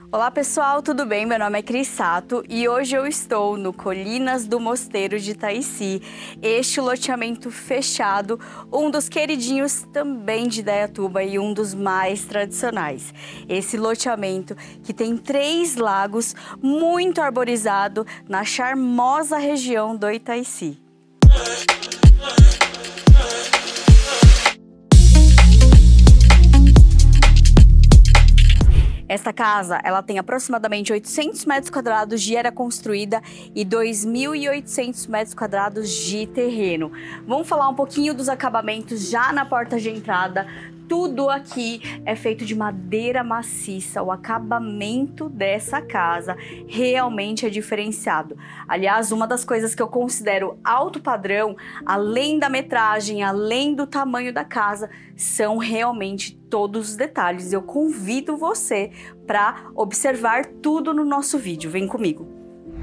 Olá pessoal, tudo bem? Meu nome é Cris Sato e hoje eu estou no Colinas do Mosteiro de Itaici, este loteamento fechado, um dos queridinhos também de Indaiatuba e um dos mais tradicionais. Esse loteamento que tem 3 lagos, muito arborizado na charmosa região do Itaici. Esta casa, ela tem aproximadamente 800 metros quadrados de área construída e 2.800 metros quadrados de terreno. Vamos falar um pouquinho dos acabamentos já na porta de entrada. Tudo aqui é feito de madeira maciça, o acabamento dessa casa realmente é diferenciado. Aliás, uma das coisas que eu considero alto padrão, além da metragem, além do tamanho da casa, são realmente todos os detalhes. Eu convido você para observar tudo no nosso vídeo. Vem comigo!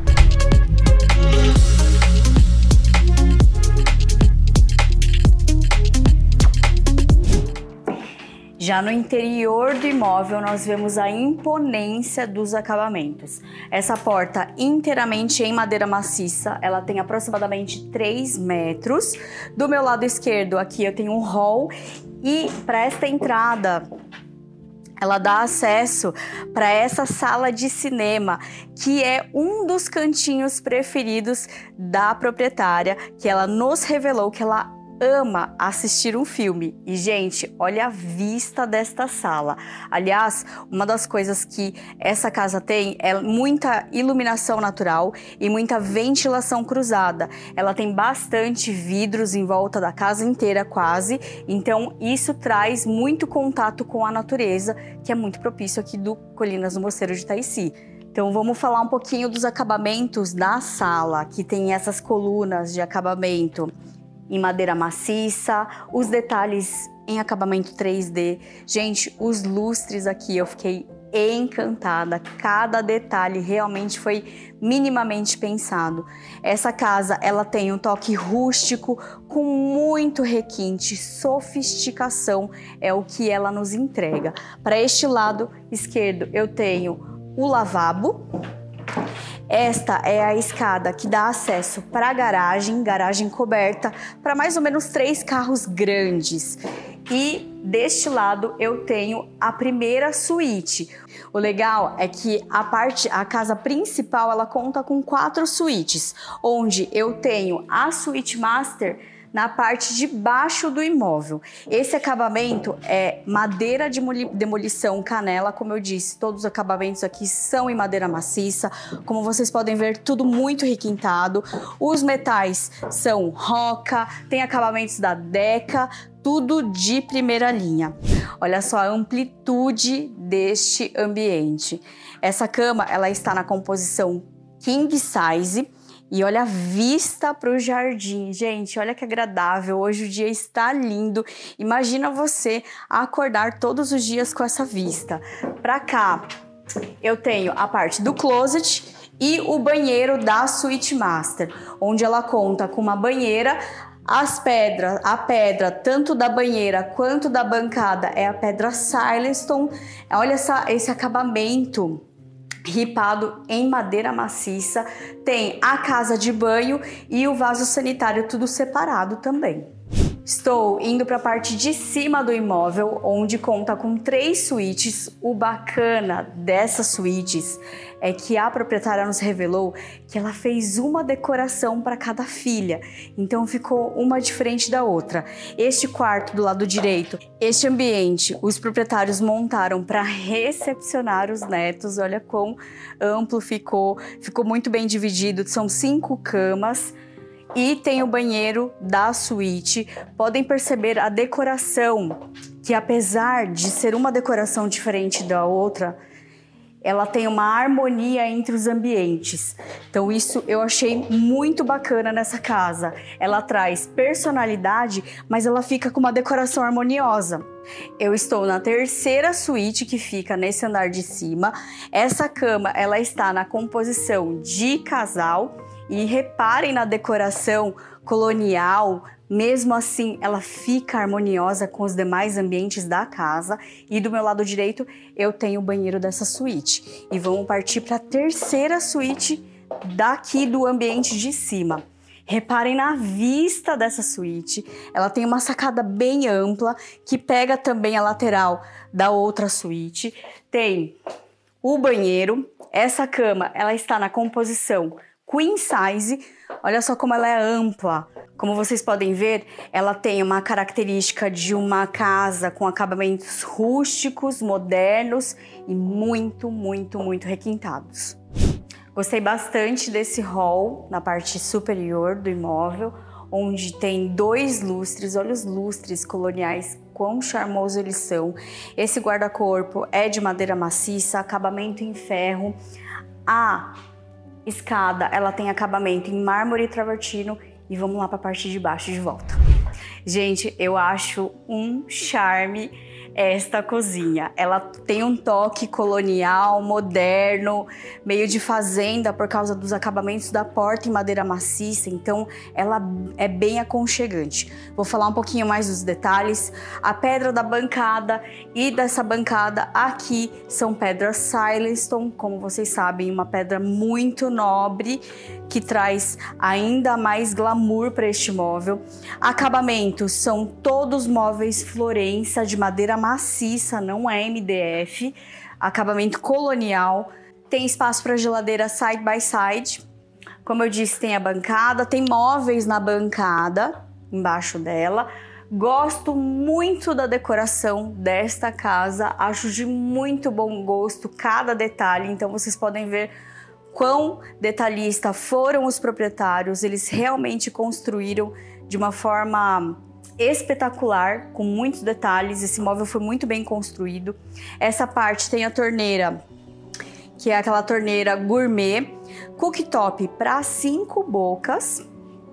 Já no interior do imóvel, nós vemos a imponência dos acabamentos. Essa porta inteiramente em madeira maciça, ela tem aproximadamente 3 metros. Do meu lado esquerdo, aqui eu tenho um hall e para esta entrada, ela dá acesso para essa sala de cinema, que é um dos cantinhos preferidos da proprietária, que ela nos revelou que ela ama assistir um filme. E, gente, olha a vista desta sala. Aliás, uma das coisas que essa casa tem é muita iluminação natural e muita ventilação cruzada. Ela tem bastante vidros em volta da casa inteira, quase. Então, isso traz muito contato com a natureza, que é muito propício aqui do Colinas do Mosteiro de Itaici. Então, vamos falar um pouquinho dos acabamentos da sala, que tem essas colunas de acabamento em madeira maciça, os detalhes em acabamento 3D. Gente, os lustres aqui eu fiquei encantada, cada detalhe realmente foi minimamente pensado. Essa casa, ela tem um toque rústico com muito requinte, sofisticação é o que ela nos entrega. Para este lado esquerdo eu tenho o lavabo. Esta é a escada que dá acesso para a garagem coberta para mais ou menos 3 carros grandes. E deste lado eu tenho a primeira suíte. O legal é que a casa principal ela conta com 4 suítes, onde eu tenho a suíte master na parte de baixo do imóvel. Esse acabamento é madeira de demolição canela, como eu disse, todos os acabamentos aqui são em madeira maciça. Como vocês podem ver, tudo muito requintado. Os metais são roca, tem acabamentos da Deca, tudo de primeira linha. Olha só a amplitude deste ambiente. Essa cama, ela está na composição king size. E olha a vista para o jardim, gente, olha que agradável, hoje o dia está lindo. Imagina você acordar todos os dias com essa vista. Para cá, eu tenho a parte do closet e o banheiro da suíte master, onde ela conta com uma banheira. A pedra, tanto da banheira quanto da bancada, é a pedra Silestone. Olha esse acabamento ripado em madeira maciça, tem a casa de banho e o vaso sanitário tudo separado também. Estou indo para a parte de cima do imóvel, onde conta com 3 suítes. O bacana dessas suítes é que a proprietária nos revelou que ela fez uma decoração para cada filha, então ficou uma diferente da outra. Este quarto do lado direito, este ambiente, os proprietários montaram para recepcionar os netos. Olha quão amplo ficou muito bem dividido, são 5 camas. E tem o banheiro da suíte. Podem perceber a decoração, que apesar de ser uma decoração diferente da outra, ela tem uma harmonia entre os ambientes. Então isso eu achei muito bacana nessa casa. Ela traz personalidade, mas ela fica com uma decoração harmoniosa. Eu estou na 3ª suíte, que fica nesse andar de cima. Essa cama, ela está na composição de casal. E reparem na decoração colonial, Mesmo assim, ela fica harmoniosa com os demais ambientes da casa. E do meu lado direito, eu tenho o banheiro dessa suíte. E vamos partir para a terceira suíte daqui do ambiente de cima. Reparem na vista dessa suíte, ela tem uma sacada bem ampla, que pega também a lateral da outra suíte. Tem o banheiro, essa cama, ela está na composição queen size, olha só como ela é ampla. Como vocês podem ver, ela tem uma característica de uma casa com acabamentos rústicos, modernos e muito requintados. Gostei bastante desse hall na parte superior do imóvel, onde tem 2 lustres. Olha os lustres coloniais, quão charmoso eles são. Esse guarda-corpo é de madeira maciça, acabamento em ferro. A escada, ela tem acabamento em mármore travertino. E vamos lá para a parte de baixo de volta. Gente, eu acho um charme esta cozinha. Ela tem um toque colonial, moderno, meio de fazenda por causa dos acabamentos da porta em madeira maciça, então ela é bem aconchegante. Vou falar um pouquinho mais dos detalhes. A pedra da bancada e dessa bancada aqui são pedras Silestone, como vocês sabem, uma pedra muito nobre que traz ainda mais glamour para este móvel. Acabamentos são todos móveis Florença de madeira maciça, não é MDF. Acabamento colonial. Tem espaço para geladeira side by side. Como eu disse, tem a bancada, tem móveis na bancada, embaixo dela. Gosto muito da decoração desta casa, acho de muito bom gosto cada detalhe, então vocês podem ver quão detalhista foram os proprietários. Eles realmente construíram de uma forma espetacular, com muitos detalhes. Esse móvel foi muito bem construído. Essa parte tem a torneira, que é aquela torneira gourmet, cooktop para 5 bocas.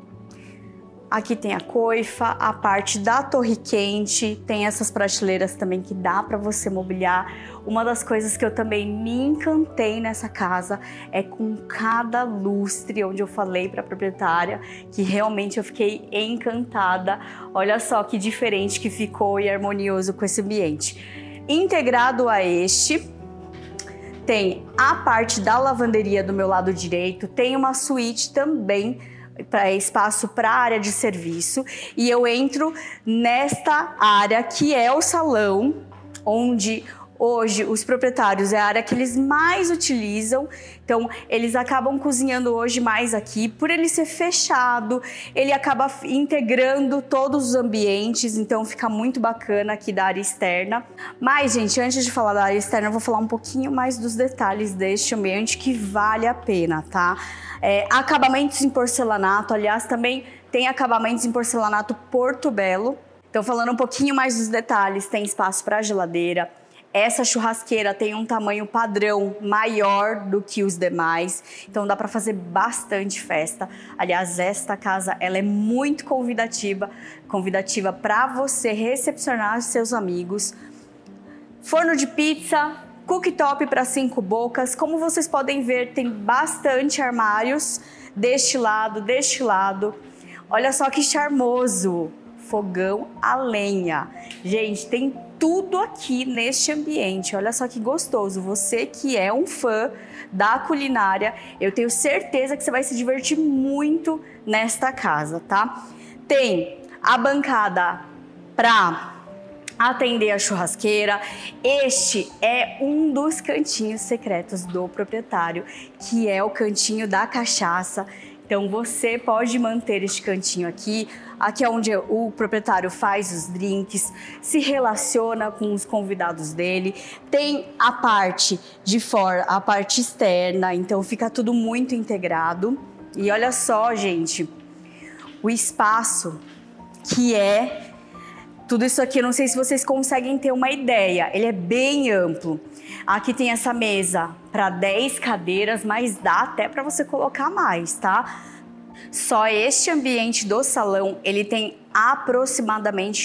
Aqui tem a coifa, a parte da torre quente, tem essas prateleiras também que dá para você mobiliar. Uma das coisas que eu também me encantei nessa casa é com cada lustre, onde eu falei para a proprietária que realmente eu fiquei encantada. Olha só que diferente que ficou e harmonioso com esse ambiente. Integrado a este, tem a parte da lavanderia do meu lado direito, tem uma suíte também para espaço para área de serviço, e eu entro nesta área que é o salão, onde hoje os proprietários é a área que eles mais utilizam. Então eles acabam cozinhando hoje mais aqui, por ele ser fechado, ele acaba integrando todos os ambientes, então fica muito bacana aqui da área externa. Mas, gente, antes de falar da área externa, eu vou falar um pouquinho mais dos detalhes deste ambiente que vale a pena, tá? Acabamentos em porcelanato, aliás, também tem acabamentos em porcelanato Portobello. Então, falando um pouquinho mais dos detalhes, tem espaço para geladeira. Essa churrasqueira tem um tamanho padrão maior do que os demais, então dá para fazer bastante festa. Aliás, esta casa ela é muito convidativa para você recepcionar seus amigos. Forno de pizza, cooktop para 5 bocas. Como vocês podem ver, tem bastante armários deste lado. Olha só que charmoso! Fogão a lenha. Gente, tem tudo aqui neste ambiente. Olha só que gostoso. Você que é um fã da culinária, eu tenho certeza que você vai se divertir muito nesta casa, tá? Tem a bancada para atender a churrasqueira. Este é um dos cantinhos secretos do proprietário, que é o cantinho da cachaça. Então você pode manter este cantinho aqui. Aqui é onde o proprietário faz os drinks, se relaciona com os convidados dele. Tem a parte de fora, a parte externa, então fica tudo muito integrado. E olha só, gente, o espaço que é tudo isso aqui. Eu não sei se vocês conseguem ter uma ideia, ele é bem amplo. Aqui tem essa mesa para 10 cadeiras, mas dá até para você colocar mais, tá? Só este ambiente do salão, ele tem aproximadamente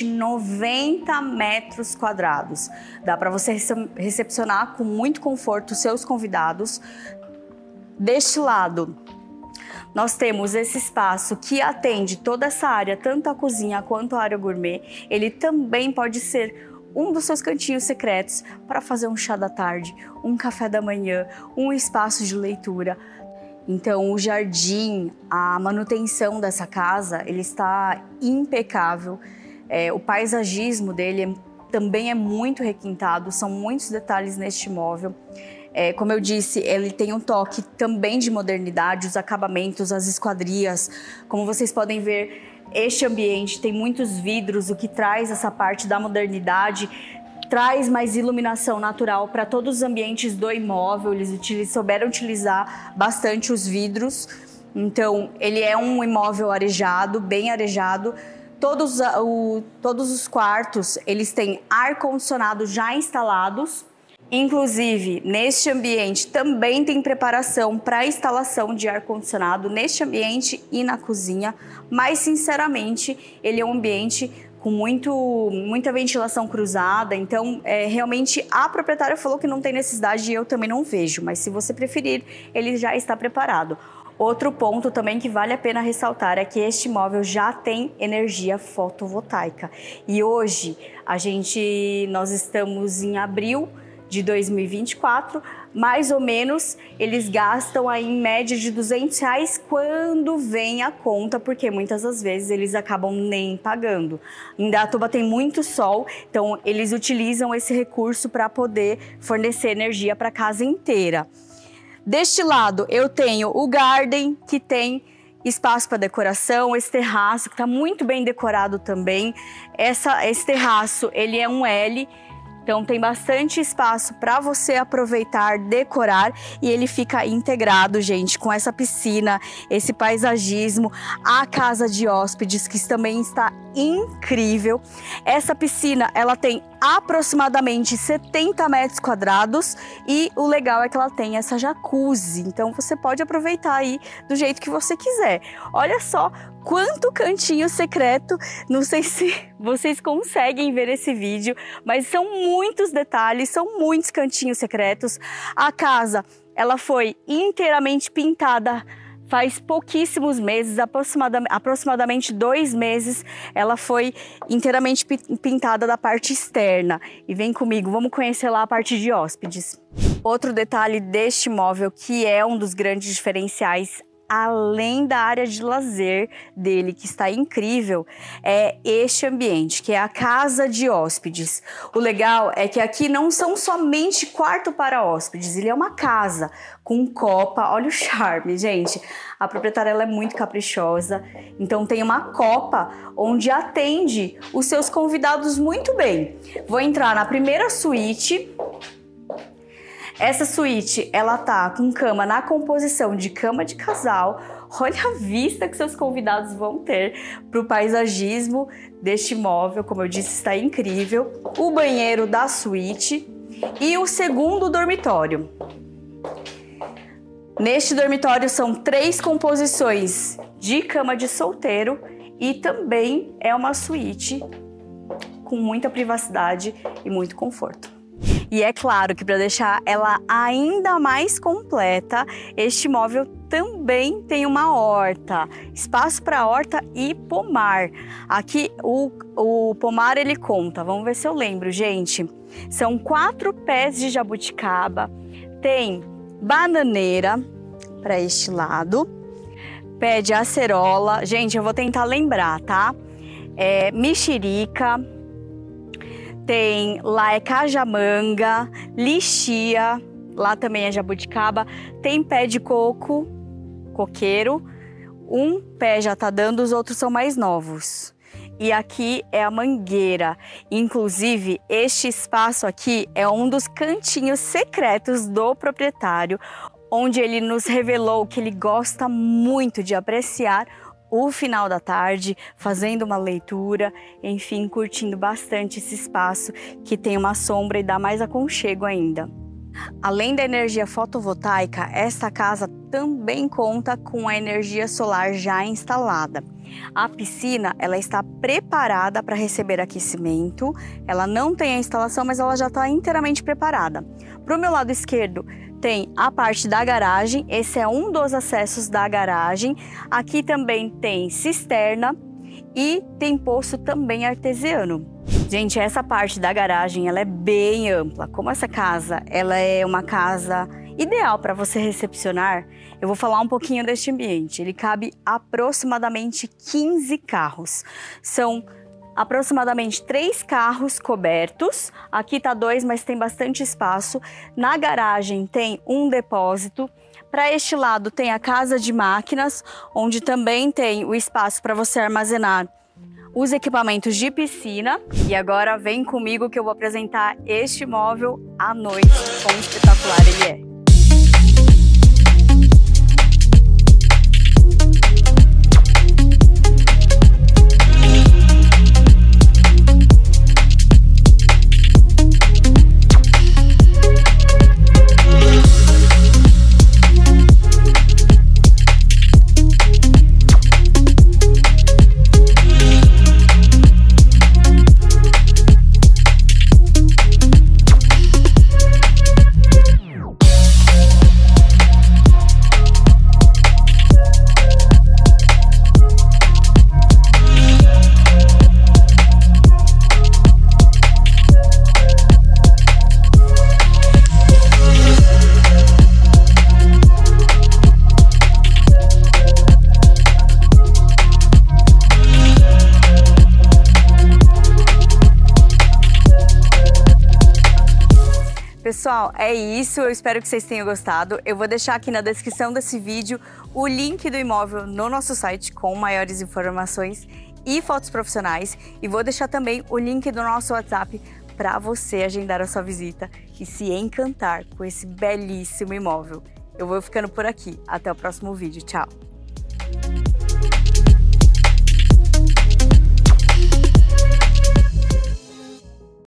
90 metros quadrados. Dá para você recepcionar com muito conforto os seus convidados. Deste lado, nós temos esse espaço que atende toda essa área, tanto a cozinha quanto a área gourmet. Ele também pode ser um dos seus cantinhos secretos para fazer um chá da tarde, um café da manhã, um espaço de leitura. Então, o jardim, a manutenção dessa casa, ele está impecável. O paisagismo dele também é muito requintado, são muitos detalhes neste imóvel. Como eu disse, ele tem um toque também de modernidade, os acabamentos, as esquadrias. Como vocês podem ver, este ambiente tem muitos vidros, o que traz essa parte da modernidade, traz mais iluminação natural para todos os ambientes do imóvel. Eles souberam utilizar bastante os vidros. Então, ele é um imóvel arejado, bem arejado. Todos os quartos, eles têm ar-condicionado já instalados. Inclusive, neste ambiente também tem preparação para a instalação de ar-condicionado neste ambiente e na cozinha, mas sinceramente ele é um ambiente com muita ventilação cruzada, então realmente a proprietária falou que não tem necessidade e eu também não vejo, mas se você preferir, ele já está preparado. Outro ponto também que vale a pena ressaltar é que este imóvel já tem energia fotovoltaica e hoje nós estamos em abril de 2024, mais ou menos eles gastam aí em média de R$200 quando vem a conta, porque muitas das vezes eles acabam nem pagando. Em Indaiatuba tem muito sol, então eles utilizam esse recurso para poder fornecer energia para a casa inteira. Deste lado eu tenho o garden, que tem espaço para decoração, esse terraço que está muito bem decorado também. Esse terraço ele é um L, então tem bastante espaço para você aproveitar, decorar e ele fica integrado, gente, com essa piscina, esse paisagismo, a casa de hóspedes que também está incrível. Essa piscina, ela tem aproximadamente 70 metros quadrados e o legal é que ela tem essa jacuzzi, então você pode aproveitar aí do jeito que você quiser. Olha só quanto cantinho secreto, não sei se vocês conseguem ver esse vídeo, mas são muitos detalhes, são muitos cantinhos secretos. A casa, ela foi inteiramente pintada faz pouquíssimos meses, aproximadamente 2 meses, ela foi inteiramente pintada da parte externa. E vem comigo, vamos conhecer lá a parte de hóspedes. Outro detalhe deste imóvel, que é um dos grandes diferenciais, além da área de lazer dele, que está incrível, é este ambiente, que é a casa de hóspedes. O legal é que aqui não são somente quarto para hóspedes, ele é uma casa com copa. Olha o charme, gente. A proprietária ela é muito caprichosa, então tem uma copa onde atende os seus convidados muito bem. Vou entrar na primeira suíte. Essa suíte, ela tá com cama na composição de cama de casal. Olha a vista que seus convidados vão ter para o paisagismo deste imóvel, como eu disse, está incrível. O banheiro da suíte e o segundo dormitório. Neste dormitório são 3 composições de cama de solteiro e também é uma suíte com muita privacidade e muito conforto. E é claro que para deixar ela ainda mais completa, este imóvel também tem uma horta, espaço para horta e pomar. Aqui o pomar ele conta, vamos ver se eu lembro, gente. São 4 pés de jabuticaba, tem bananeira para este lado, pé de acerola, gente, eu vou tentar lembrar, tá? Mexerica. Tem, lá é cajamanga, lixia, lá também é jabuticaba, tem pé de coco, coqueiro, um pé já tá dando, os outros são mais novos. E aqui é a mangueira. Inclusive, este espaço aqui é um dos cantinhos secretos do proprietário, onde ele nos revelou que ele gosta muito de apreciar o final da tarde, fazendo uma leitura, enfim, curtindo bastante esse espaço que tem uma sombra e dá mais aconchego ainda. Além da energia fotovoltaica, esta casa também conta com a energia solar já instalada. A piscina, ela está preparada para receber aquecimento, ela não tem a instalação, mas ela já está inteiramente preparada. Para o meu lado esquerdo, tem a parte da garagem, esse é um dos acessos da garagem. Aqui também tem cisterna e tem poço também artesiano. Gente, essa parte da garagem ela é bem ampla. Como essa casa ela é uma casa ideal para você recepcionar, eu vou falar um pouquinho deste ambiente. Ele cabe aproximadamente 15 carros. São aproximadamente 3 carros cobertos. Aqui tá 2, mas tem bastante espaço. Na garagem tem um depósito. Para este lado tem a casa de máquinas, onde também tem o espaço para você armazenar os equipamentos de piscina. E agora vem comigo que eu vou apresentar este móvel à noite, quão espetacular ele é. Pessoal, é isso, eu espero que vocês tenham gostado. Eu vou deixar aqui na descrição desse vídeo o link do imóvel no nosso site com maiores informações e fotos profissionais. E vou deixar também o link do nosso WhatsApp para você agendar a sua visita e se encantar com esse belíssimo imóvel. Eu vou ficando por aqui. Até o próximo vídeo. Tchau!